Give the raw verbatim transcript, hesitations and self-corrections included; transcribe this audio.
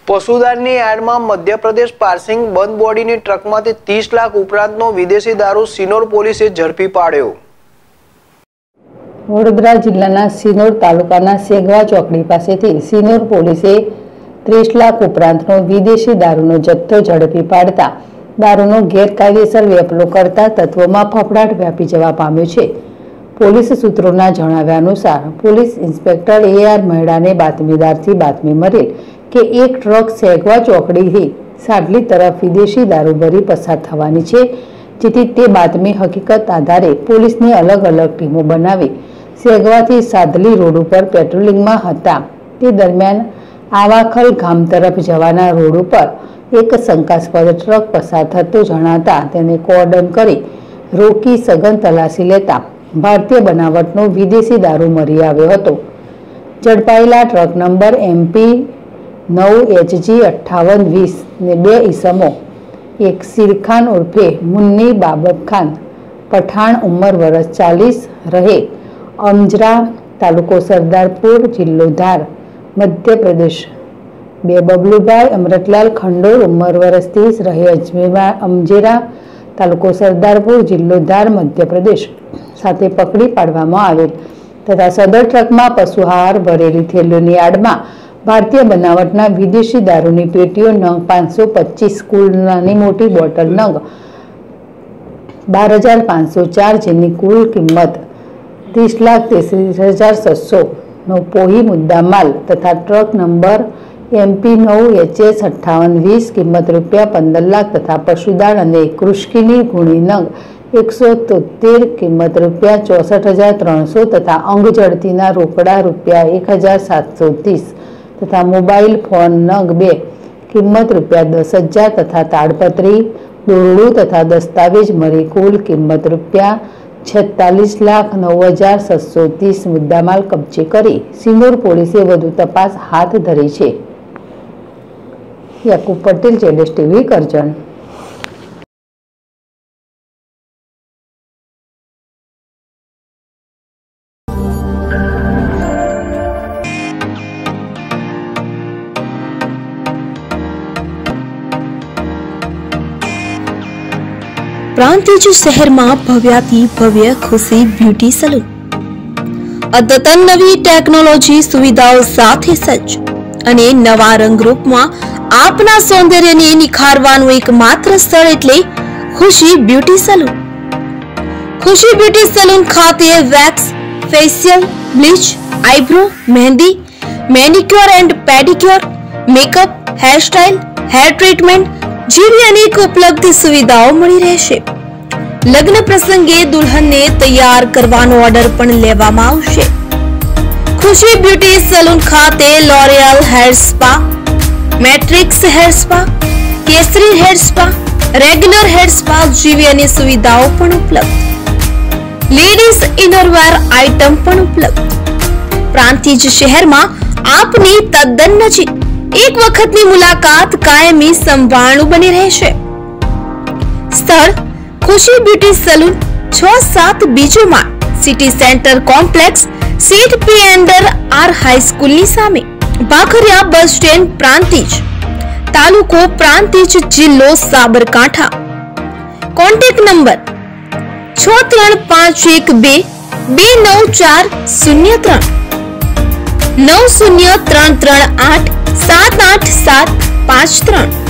પશુદારની આડમાં Madhya Pradesh passing બંધ બોડીની ટ્રકમાંથી ત્રીસ લાખ ઉપરાંતનો વિદેશી દારૂ સિનોર પોલીસે ઝડપી પાડ્યો। વડોદરા જિલ્લાના સિનોર તાલુકાના સેગવા ચોકડી પાસેથી સિનોર પોલીસે ત્રીસ લાખ ઉપરાંતનો વિદેશી દારૂનો જથ્થો ઝડપી પાડતા દારૂનો ગેરકાયદેસર વેપલો કરતા તત્વોમાં ફફડાટ વ્યાપી જવા પામ્યો છે। પોલીસ સૂત્રોના જણાવ્યા અનુસાર પોલીસ ઇન્સ્પેક્ટર એ આર મહેડાને બાતમીદારથી બાતમી મળેલ કે એક ટ્રક સેગવા ચોકડીથી સાડલી તરફ વિદેશી દારૂ ભરી પસાર થવાની છે, જેથી તે બાતમી હકીકત આધારે પોલીસની અલગ અલગ ટીમો બનાવી સેગવાથી સાદલી રોડ ઉપર પેટ્રોલિંગમાં હતા। તે દરમિયાન આવાખલ ગામ તરફ જવાના રોડ ઉપર એક શંકાસ્પદ ટ્રક પસાર થતો જણાતા તેને કોર્ડન કરી રોકી સઘન તલાશી લેતા ભારતીય બનાવટનો વિદેશી દારૂ મળી આવ્યો હતો। ઝડપાયેલા ટ્રક નંબર એમપી નવ એચજી અઠ્ઠાવન વીસ ને બે ઈસમો એક સિરખાન ઉર્ફે મુન્ની બાબત ખાન પઠાણ ઉંમર વર્ષ ચાલીસ રહે અમજરા તાલુકો સરદારપુર જિલ્લો ધાર મધ્યપ્રદેશ, બે બબલુભાઈ અમરતલાલ ખંડોર ઉંમર વર્ષ ત્રીસ રહે અજમેરા અમજેરા તાલુકો સરદારપુર જિલ્લો ધાર મધ્યપ્રદેશ સાથે પકડી પાડવામાં આવેલ તથા સદર ટ્રકમાં પશુહાર ભરેલી થેલીઓની આડમાં ભારતીય બનાવટના વિદેશી દારૂની પેટીઓ નંગ પાંચસો પચીસ કુલ નાની મોટી બોટલ નંગ બાર હજાર પાંચસો ચાર જેની કુલ કિંમત ત્રીસ લાખ તેત્રીસ હજાર છસો નો પોહી મુદ્દા માલ તથા ટ્રક નંબર એમપી નવ એચએસ અઠ્ઠાવન વીસ કિંમત રૂપિયા પંદર લાખ તથા પશુદાણ અને કૃષ્કીની ગુણી નંગ એકસો તોતેર કિંમત રૂપિયા ચોસઠ હજાર ત્રણસો તથા અંગ જડતીના રોકડા રૂપિયા એક હજાર સાતસો ત્રીસ તથા મોબાઈલ ફોન નંગ બે કિંમત રૂપિયા દસ હજાર તથા તાડપત્રી દોરડું તથા દસ્તાવેજ મળી કુલ કિંમત રૂપિયા છેતાલીસ લાખ નવ હજાર છસો ત્રીસ મુદ્દામાલ કબજે કરી સિનોર પોલીસે વધુ તપાસ હાથ ધરી છે। યાકુબ પટેલ, જેડેશ ટીવી, કરજણ। પ્રાંતિજ શહેરમાં ભવ્યાથી ભવ્ય ખુશી બ્યુટી સલૂન અદ્યતન નવી ટેકનોલોજી સુવિધાઓ સાથે સજ્જ અને નવા રંગરૂપમાં આપના સૌંદર્યને નિખારવાનું એકમાત્ર સ્થળ એટલે Khushi beauty salon. Khushi beauty salon ખાતે વેક્સ, ફેશિયલ, બ્લીચ, આઈબ્રો, મહેંદી, manicure and pedicure, makeup, hairstyle, hair treatment જેવી અનેક ઉપલબ્ધ સુવિધાઓ મળી રહેશે। લગ્ન પ્રસંગે દુલ્હનને તૈયાર કરવાનો ઓર્ડર પણ લેવામાં આવશે। ખુશી બ્યુટી સલૂન ખાતે L'Oreal hair spa, matrix hair spa, કેસરી hair spa, regular hair spa જેવી અનેક સુવિધાઓ પણ ઉપલબ્ધ। લેડીઝ ઇનરવેર આઇટમ પણ ઉપલબ્ધ। પ્રાંતિજ શહેરમાં આપની તદ્દન નજીક એક વખતની મુલાકાત કાયમી સંભાળનું બની રહેશે। સ્થળ ખુશી બ્યુટી સલૂન છ સાત બીજો માળ, સિટી સેન્ટર કોમ્પ્લેક્સ, સીટ પી એન્ડર આર હાઈસ્કૂલની સામે, ભાખરિયા બસ સ્ટેન્ડ, પ્રાંતિજ, તાલુકો પ્રાંતિજ, જિલ્લો સાબરકાંઠા। કોન્ટેક્ટ નંબર છ ત્રણ પાંચ એક બે બે નવ ચાર શૂન્ય ત્રણ નવ શૂન્ય ત્રણ ત્રણ આઠ સાત આઠ સાત પાંચ ત્રણ।